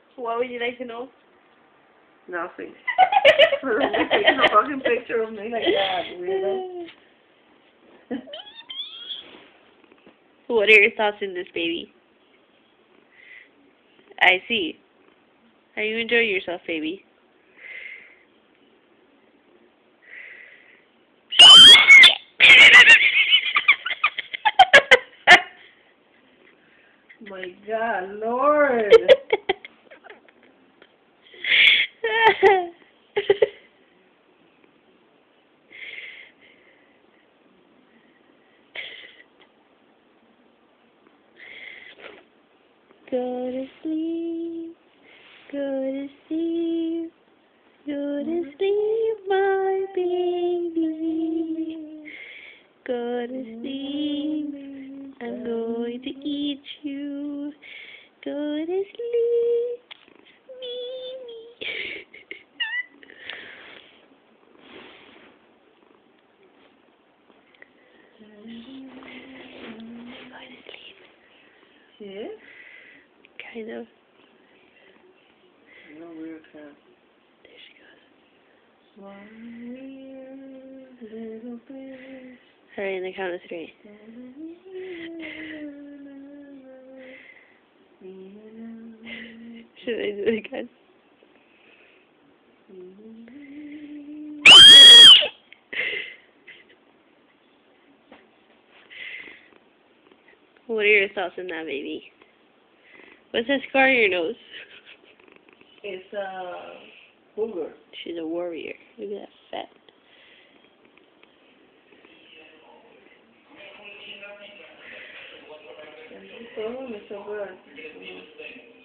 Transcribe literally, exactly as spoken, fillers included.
What would you like to know? Nothing. Take a fucking picture of me like that, weirdo. What are your thoughts in this, baby? I see. Are you enjoying yourself, baby? My God, Lord. Go to sleep, go to sleep, go to sleep, my baby. Go to sleep, I'm going to eat you. Go to sleep, Mimi. Going to sleep. Yeah? Kind of. No weird cat. There she goes. One weird little bitch. Alright, in the count of three. Should I do it again? What are your thoughts on that, baby? What's that scar on your nose? It's a cougar. She's a warrior. Look at that fat. And this one is so good.